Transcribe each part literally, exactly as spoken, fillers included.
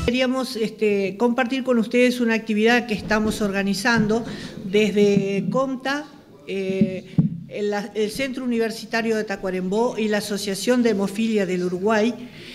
Queríamos este, compartir con ustedes una actividad que estamos organizando desde COMTA, eh, el, el Centro Universitario de Tacuarembó y la Asociación de Hemofilia del Uruguay,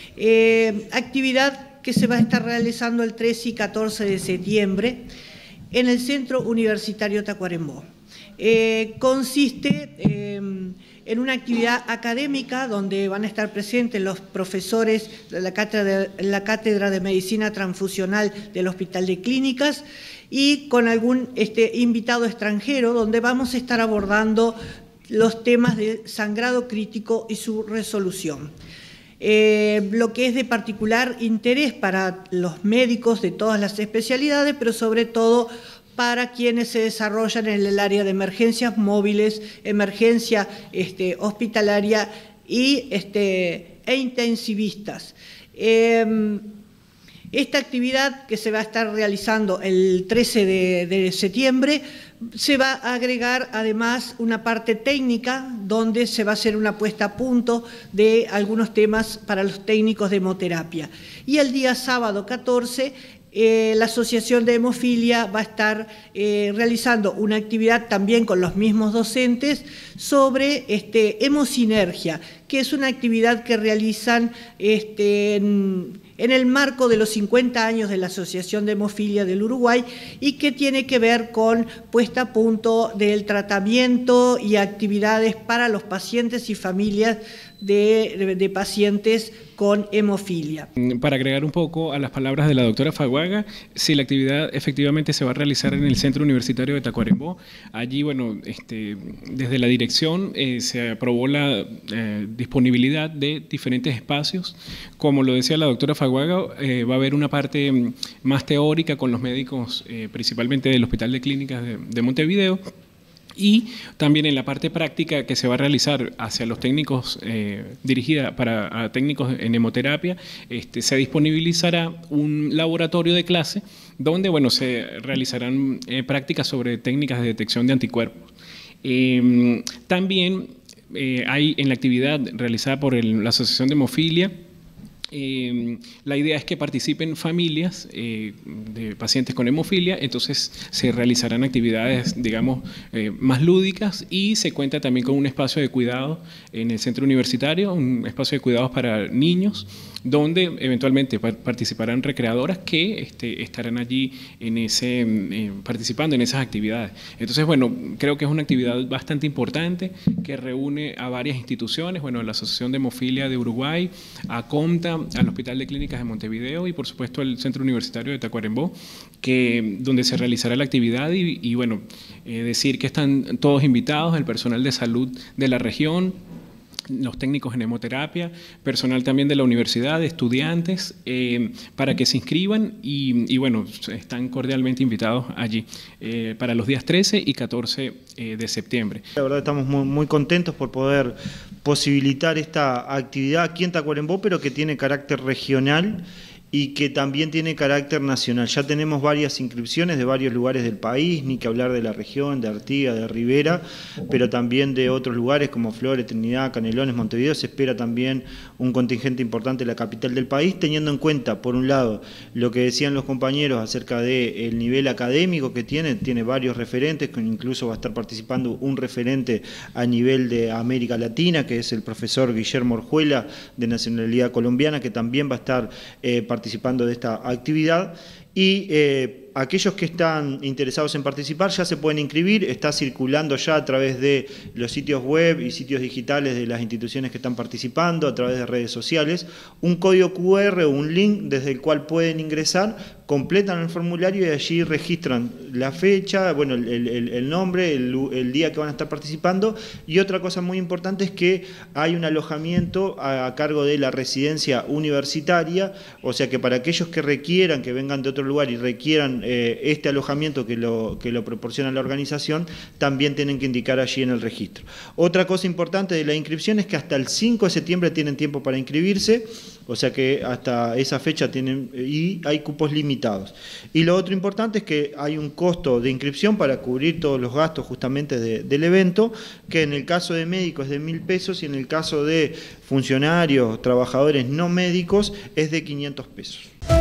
eh, actividad que se va a estar realizando el trece y catorce de septiembre en el Centro Universitario Tacuarembó. Eh, consiste eh, en una actividad académica donde van a estar presentes los profesores de la cátedra, la cátedra de Medicina Transfusional del Hospital de Clínicas y con algún este, invitado extranjero, donde vamos a estar abordando los temas de sangrado crítico y su resolución. Eh, lo que es de particular interés para los médicos de todas las especialidades, pero sobre todo para quienes se desarrollan en el área de emergencias móviles, emergencia este, hospitalaria y, este, e intensivistas. Eh, esta actividad que se va a estar realizando el trece de septiembre se va a agregar además una parte técnica donde se va a hacer una puesta a punto de algunos temas para los técnicos de hemoterapia. Y el día sábado catorce Eh, la Asociación de Hemofilia va a estar eh, realizando una actividad también con los mismos docentes sobre este, hemosinergia, que es una actividad que realizan este, en, en el marco de los cincuenta años de la Asociación de Hemofilia del Uruguay y que tiene que ver con puesta a punto del tratamiento y actividades para los pacientes y familias de, de, de pacientes con hemofilia. Para agregar un poco a las palabras de la doctora Faguaga, si la actividad efectivamente se va a realizar en el Centro Universitario de Tacuarembó, allí, bueno, este, desde la dirección eh, se aprobó la eh, disponibilidad de diferentes espacios. Como lo decía la doctora Faguaga, eh, va a haber una parte más teórica con los médicos, eh, principalmente del Hospital de Clínicas de, de Montevideo, y también en la parte práctica que se va a realizar hacia los técnicos, eh, dirigida para a técnicos en hemoterapia, este, se disponibilizará un laboratorio de clase donde, bueno, se realizarán eh, prácticas sobre técnicas de detección de anticuerpos. Eh, también eh, hay en la actividad realizada por el, la Asociación de Hemofilia, Eh, la idea es que participen familias eh, de pacientes con hemofilia, entonces se realizarán actividades, digamos, eh, más lúdicas y se cuenta también con un espacio de cuidado en el centro universitario, un espacio de cuidados para niños, donde eventualmente participarán recreadoras que este, estarán allí en ese, eh, participando en esas actividades. Entonces, bueno, creo que es una actividad bastante importante que reúne a varias instituciones, bueno, la Asociación de Hemofilia de Uruguay, a COMTA, al Hospital de Clínicas de Montevideo y, por supuesto, al Centro Universitario de Tacuarembó, que, donde se realizará la actividad y, y bueno, eh, decir que están todos invitados, el personal de salud de la región, los técnicos en hemoterapia, personal también de la universidad, estudiantes, eh, para que se inscriban y, y bueno, están cordialmente invitados allí eh, para los días trece y catorce eh, de septiembre. La verdad estamos muy, muy contentos por poder posibilitar esta actividad aquí en Tacuarembó, pero que tiene carácter regional y que también tiene carácter nacional. Ya tenemos varias inscripciones de varios lugares del país, ni que hablar de la región, de Artigas, de Rivera, pero también de otros lugares como Flores, Trinidad, Canelones, Montevideo. Se espera también un contingente importante de la capital del país, teniendo en cuenta, por un lado, lo que decían los compañeros acerca del nivel académico que tiene, tiene varios referentes, que incluso va a estar participando un referente a nivel de América Latina, que es el profesor Guillermo Orjuela, de nacionalidad colombiana, que también va a estar eh, participando participando de esta actividad y eh, aquellos que están interesados en participar ya se pueden inscribir, está circulando ya a través de los sitios web y sitios digitales de las instituciones que están participando, a través de redes sociales, un código cu erre o un link desde el cual pueden ingresar, completan el formulario y allí registran la fecha, bueno, el, el, el nombre, el, el día que van a estar participando, y otra cosa muy importante es que hay un alojamiento a, a cargo de la residencia universitaria, o sea que para aquellos que requieran, que vengan de otro lugar y requieran eh, este alojamiento que lo, que lo proporciona la organización, también tienen que indicar allí en el registro. Otra cosa importante de la inscripción es que hasta el cinco de septiembre tienen tiempo para inscribirse, o sea que hasta esa fecha tienen, y hay cupos limitados. Y lo otro importante es que hay un costo de inscripción para cubrir todos los gastos justamente de, del evento, que en el caso de médicos es de mil pesos y en el caso de funcionarios, trabajadores no médicos es de quinientos pesos.